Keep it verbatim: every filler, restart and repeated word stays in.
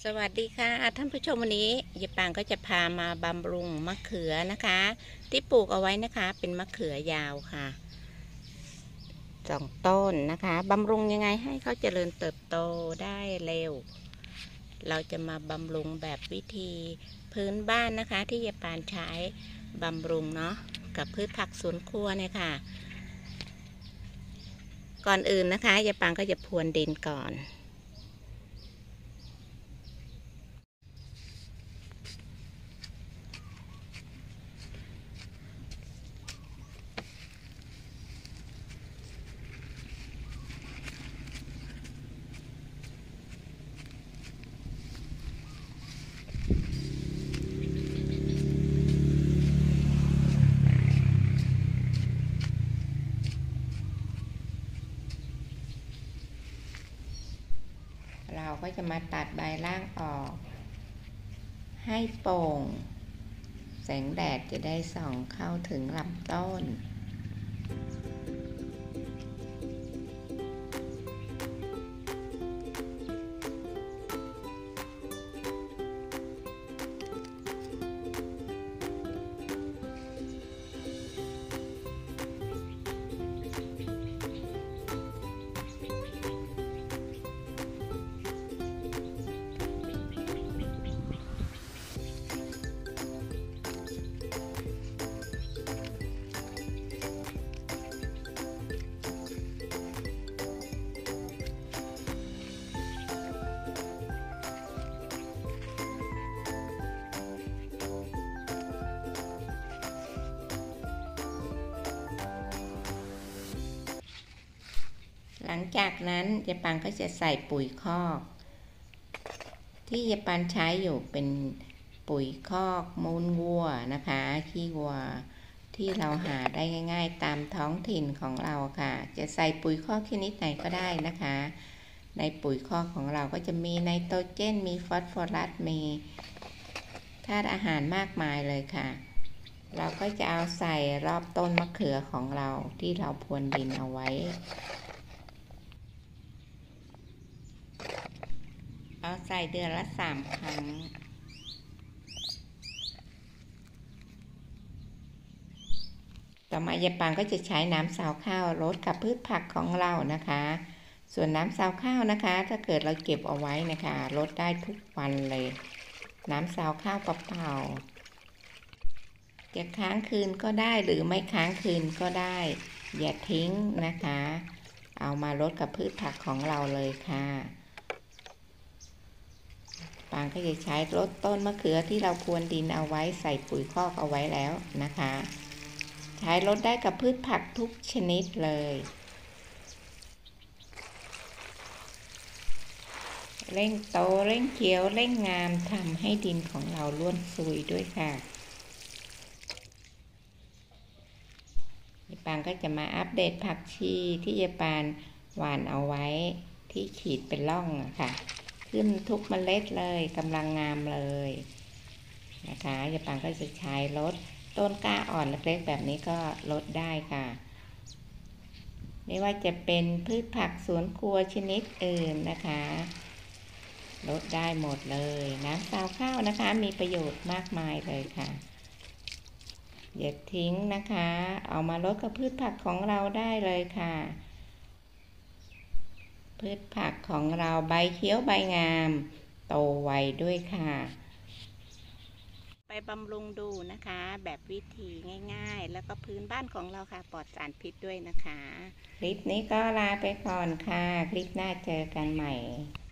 สวัสดีค่ะท่านผู้ชมวันนี้ยายปางก็จะพามาบำรุงมะเขือนะคะ ที่ปลูกเอาไว้นะคะเป็นมะเขือยาวค่ะสองต้นนะคะบำรุงยังไงให้เขาเจริญเติบโตได้เร็ว เราจะมาบำรุงแบบวิธีพื้นบ้านนะคะ ที่ยายปางใช้บำรุงเนาะกับพืชผักสวนครัวเนี่ยค่ะ ก่อนอื่นนะคะยายปางก็จะพรวนดินก่อนเราก็จะมาตัดใบล่างออกให้โปร่งแสงแดดจะได้ส่องเข้าถึงลำต้นหลังจากนั้นยายปานก็จะใส่ปุ๋ยคอกที่ยายปานใช้อยู่เป็นปุ๋ยคอกมูลวัวนะคะขี้วัวที่เราหาได้ง่ายๆตามท้องถิ่นของเราค่ะจะใส่ปุ๋ยคอกชนิดไหนก็ได้นะคะในปุ๋ยคอกของเราก็จะมีไนโตรเจนมีฟอสฟอรัสมีธาตุอาหารมากมายเลยค่ะเราก็จะเอาใส่รอบต้นมะเขือของเราที่เราพรวนดินเอาไว้เอาใส่เดือนละสามครั้งต่อมายายปางก็จะใช้น้ำซาวข้าวรดกับพืชผักของเรานะคะส่วนน้ำซาวข้าวนะคะถ้าเกิดเราเก็บเอาไว้นะคะรดได้ทุกวันเลยน้ำซาวข้าวเปล่าๆจะค้างคืนก็ได้หรือไม่ค้างคืนก็ได้อย่าทิ้งนะคะเอามารดกับพืชผักของเราเลยค่ะปางก็จะใช้รดต้นมะเขือที่เราพรวนดินเอาไว้ใส่ปุ๋ยคอกเอาไว้แล้วนะคะใช้รดได้กับพืชผักทุกชนิดเลยเร่งโตเร่งเขียวเร่งงามทำให้ดินของเราร่วนซุยด้วยค่ะยายปานก็จะมาอัปเดตผักชีที่ยายปานหว่านเอาไว้ที่ขีดเป็นร่องค่ะขึ้นทุกเมล็ดเลยกำลังงามเลยนะคะยายปางก็จะใช้ลดต้นกล้าอ่อนเล็กๆแบบนี้ก็ลดได้ค่ะไม่ว่าจะเป็นพืชผักสวนครัวชนิดอื่นนะคะลดได้หมดเลยน้ำซาวข้าวนะคะมีประโยชน์มากมายเลยค่ะอย่าทิ้งนะคะเอามาลดกับพืชผักของเราได้เลยค่ะพืชผักของเราใบเขียวใบงามโตไวด้วยค่ะไปบำรุงดูนะคะแบบวิธีง่ายๆแล้วก็พื้นบ้านของเราค่ะปลอดสารพิษด้วยนะคะคลิปนี้ก็ลาไปก่อนค่ะคลิปหน้าเจอกันใหม่